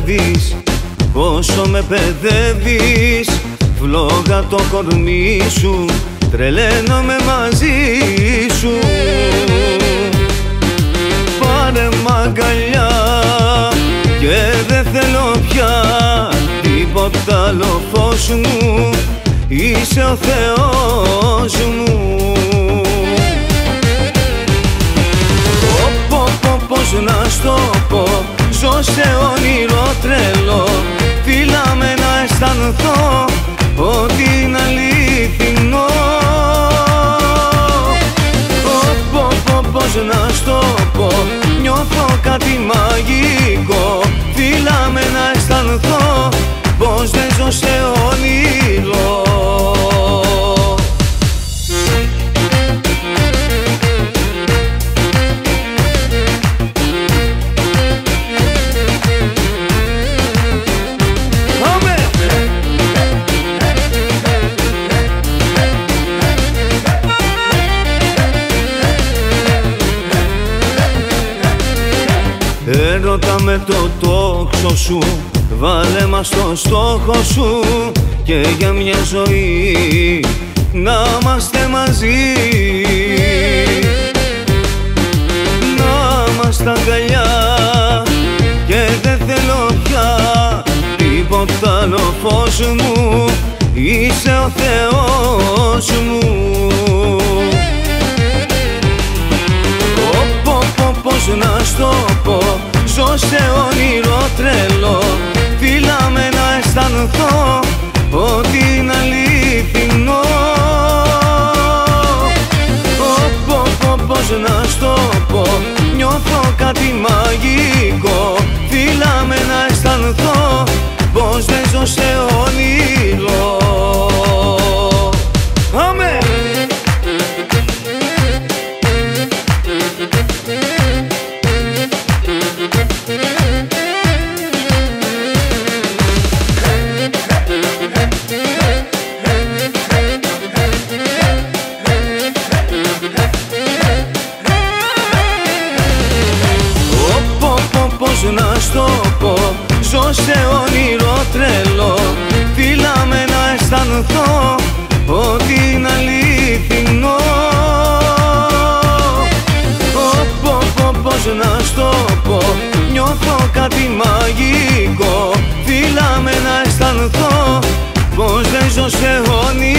βλέπεις πόσο με παιδεύεις. Φλόγα το κορμί σου, τρελαίνομαι μαζί σου. Πάρε μ' αγκαλιά και δεν θέλω πια τίποτα άλλο, φως μου, είσαι ο Θεός μου. Πώς να στο πω, ζω σε όνειρο τρελό. Φίλα με να αισθανθώ ότι είναι αληθινό. Πώς να στο πω, νιώθω κάτι μαγικό. Φίλα με να αισθανθώ πως δεν ζω σε όνειρο. Έρωτα με το τόξο σου, βάλε μας στο στόχο σου και για μια ζωή να είμαστε μαζί. Να είμαστε αγκαλιά και δεν θέλω πια τίποτα άλλο, φως μου, είσαι ο Θεός μου. Πώς να στο πω, ζω σε όνειρο τρελό. Φίλα με να αισθανθώ ότι είναι αληθινό. Πώς να στο πω, νιώθω κάτι μαγικό. Φίλα με να αισθανθώ πως δεν ζω σε όνειρο. Αμέ! Πώς να στο πω, ζω σε όνειρο τρελό. Φίλα με να αισθανθώ ότι είναι αληθινό. Πώς να στο πω, νιώθω κάτι μαγικό. Φίλα με να αισθανθώ πως δεν ζω σε όνειρο.